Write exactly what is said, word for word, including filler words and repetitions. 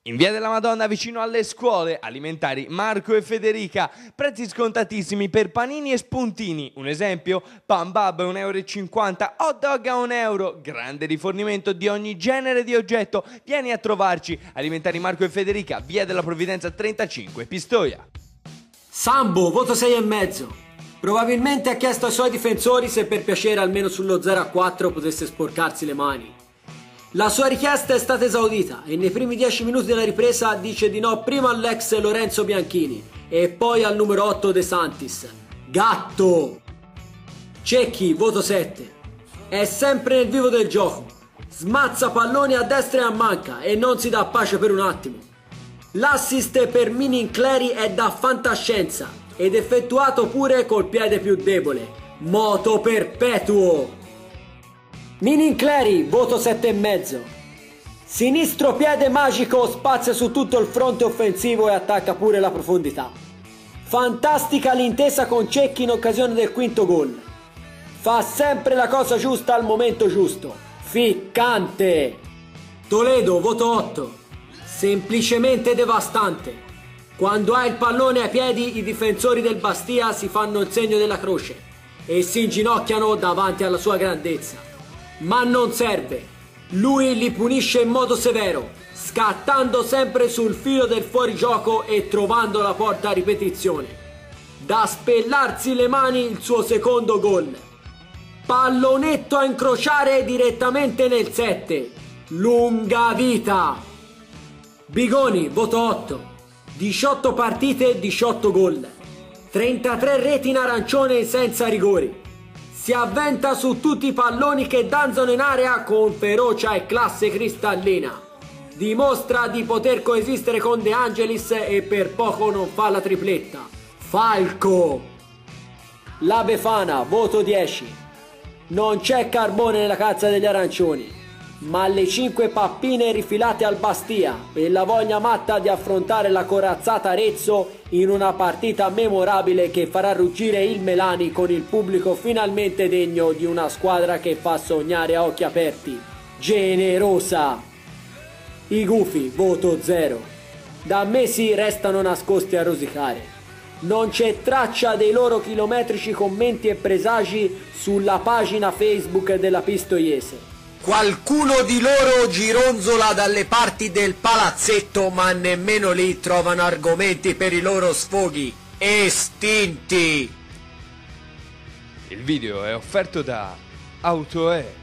In via della Madonna, vicino alle scuole, alimentari Marco e Federica, prezzi scontatissimi per panini e spuntini. Un esempio? Pan Bab un euro e cinquanta, hot dog a un euro, grande rifornimento di ogni genere di oggetto. Vieni a trovarci, alimentari Marco e Federica, via della Provvidenza trentacinque, Pistoia. Sambo, voto sei e mezzo. Probabilmente ha chiesto ai suoi difensori se per piacere almeno sullo zero a quattro potesse sporcarsi le mani. La sua richiesta è stata esaudita e nei primi dieci minuti della ripresa dice di no prima all'ex Lorenzo Bianchini e poi al numero otto De Santis. Gatto! Cecchi, voto sette. È sempre nel vivo del gioco. Smazza palloni a destra e a manca e non si dà pace per un attimo. L'assist per Minincleri è da fantascienza ed effettuato pure col piede più debole. Moto perpetuo! Minincleri, voto sette e mezzo. Sinistro piede magico, spazia su tutto il fronte offensivo e attacca pure la profondità. Fantastica l'intesa con Cecchi in occasione del quinto gol. Fa sempre la cosa giusta al momento giusto. Ficcante. Toledo, voto otto. Semplicemente devastante. Quando ha il pallone ai piedi, i difensori del Bastia si fanno il segno della croce e si inginocchiano davanti alla sua grandezza. Ma non serve, lui li punisce in modo severo, scattando sempre sul filo del fuorigioco e trovando la porta a ripetizione. Da spellarsi le mani il suo secondo gol. Pallonetto a incrociare direttamente nel sette. Lunga vita! Bigoni, voto otto. diciotto partite, diciotto gol. trentatré reti in arancione senza rigori. Si avventa su tutti i palloni che danzano in area con ferocia e classe cristallina. Dimostra di poter coesistere con De Angelis e per poco non fa la tripletta. Falco! La Befana, voto dieci. Non c'è carbone nella calza degli arancioni, ma le cinque pappine rifilate al Bastia e la voglia matta di affrontare la corazzata Arezzo in una partita memorabile che farà ruggire il Melani con il pubblico finalmente degno di una squadra che fa sognare a occhi aperti. Generosa! I gufi, voto zero. Da mesi restano nascosti a rosicare. Non c'è traccia dei loro chilometrici commenti e presagi sulla pagina Facebook della Pistoiese. Qualcuno di loro gironzola dalle parti del palazzetto, ma nemmeno lì trovano argomenti per i loro sfoghi. Estinti! Il video è offerto da AutoE.